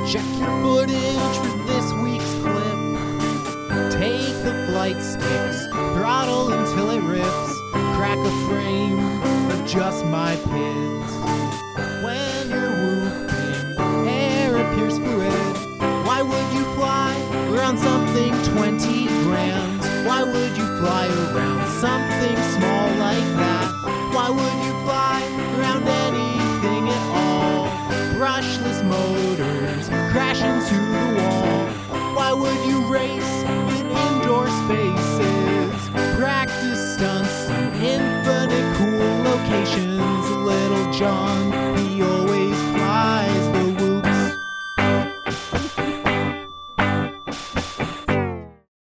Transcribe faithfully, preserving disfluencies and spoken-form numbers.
Check your footage for this week's clip. Take the flight sticks, throttle until it rips. Crack a frame, adjust my pits. When you're whooping, air appears fluid. Why would you fly around something twenty grand? Why would you fly around something small like that? Why would you fly around anything at all? Brushless motors crash into the wall. Why would you race in indoor spaces? Practice stunts in infinite cool locations. Little John